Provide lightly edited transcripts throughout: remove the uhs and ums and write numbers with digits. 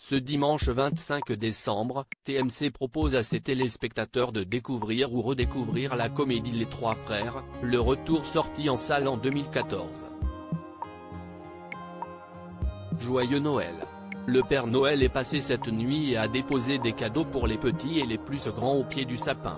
Ce dimanche 25 décembre, TMC propose à ses téléspectateurs de découvrir ou redécouvrir la comédie Les Trois Frères, le retour sorti en salle en 2014. Joyeux Noël. Le Père Noël est passé cette nuit et a déposé des cadeaux pour les petits et les plus grands au pied du sapin.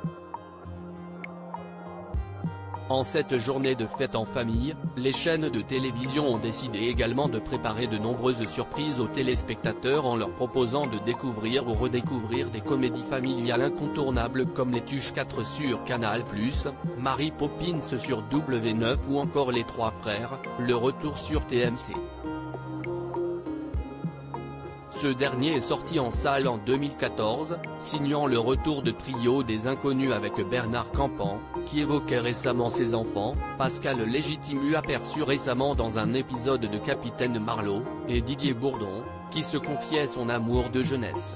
En cette journée de fête en famille, les chaînes de télévision ont décidé également de préparer de nombreuses surprises aux téléspectateurs en leur proposant de découvrir ou redécouvrir des comédies familiales incontournables comme Les Tuches 4 sur Canal+, Mary Poppins sur W9 ou encore Les Trois Frères, le retour sur TMC. Ce dernier est sorti en salle en 2014, signant le retour de Trio des Inconnus avec Bernard Campan, qui évoquait récemment ses enfants, Pascal Légitimu aperçu récemment dans un épisode de Capitaine Marlowe, et Didier Bourdon, qui se confiait son amour de jeunesse.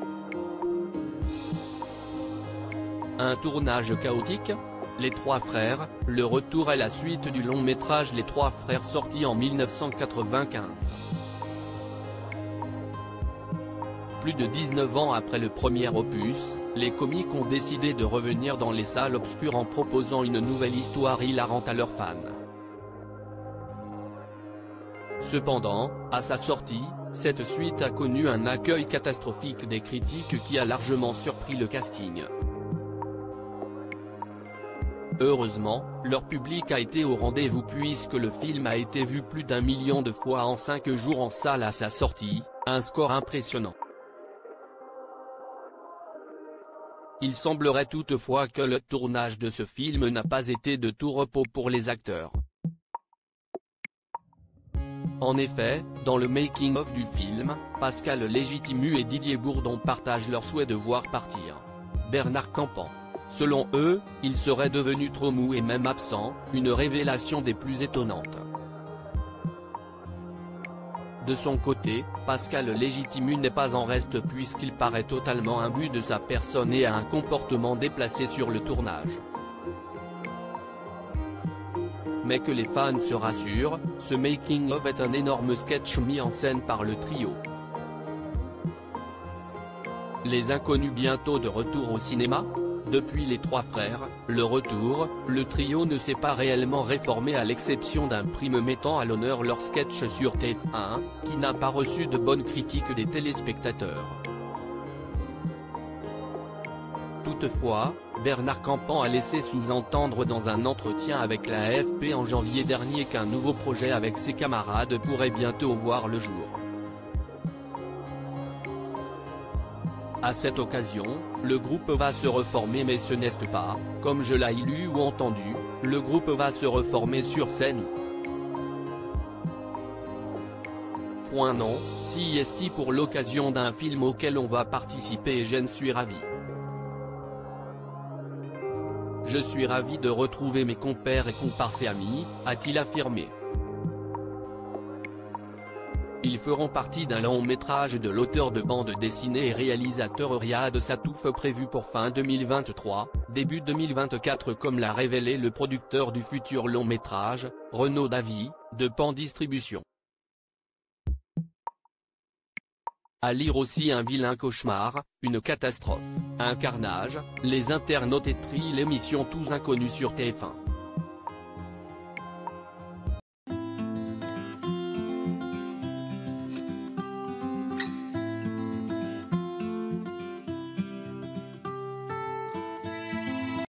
Un tournage chaotique ? Les Trois Frères, le retour est la suite du long métrage Les Trois Frères sorti en 1995. Plus de 19 ans après le premier opus, les comiques ont décidé de revenir dans les salles obscures en proposant une nouvelle histoire hilarante à leurs fans. Cependant, à sa sortie, cette suite a connu un accueil catastrophique des critiques qui a largement surpris le casting. Heureusement, leur public a été au rendez-vous puisque le film a été vu plus d'1 million de fois en 5 jours en salle à sa sortie, un score impressionnant. Il semblerait toutefois que le tournage de ce film n'a pas été de tout repos pour les acteurs. En effet, dans le making-of du film, Pascal Légitimu et Didier Bourdon partagent leur souhait de voir partir Bernard Campan. Selon eux, il serait devenu trop mou et même absent, une révélation des plus étonnantes. De son côté, Pascal Légitimu n'est pas en reste puisqu'il paraît totalement imbu de sa personne et a un comportement déplacé sur le tournage. Mais que les fans se rassurent, ce making-of est un énorme sketch mis en scène par le trio. Les Inconnus bientôt de retour au cinéma ? Depuis Les Trois Frères, le retour, le trio ne s'est pas réellement réformé à l'exception d'un prime mettant à l'honneur leur sketch sur TF1, qui n'a pas reçu de bonnes critiques des téléspectateurs. Toutefois, Bernard Campan a laissé sous-entendre dans un entretien avec la AFP en janvier dernier qu'un nouveau projet avec ses camarades pourrait bientôt voir le jour. À cette occasion, le groupe va se reformer mais ce n'est pas, comme je l'ai lu ou entendu, le groupe va se reformer sur scène. Non, si est pour l'occasion d'un film auquel on va participer et j'en suis ravi. Je suis ravi de retrouver mes compères et comparses et amis, a-t-il affirmé. Ils feront partie d'un long métrage de l'auteur de bande dessinée et réalisateur Riyad Sattouf prévu pour fin 2023, début 2024 comme l'a révélé le producteur du futur long métrage, Renaud Davy, de Pan Distribution. À lire aussi Un vilain cauchemar, une catastrophe, un carnage, les internautes étrillent l'émission Tous Inconnus sur TF1.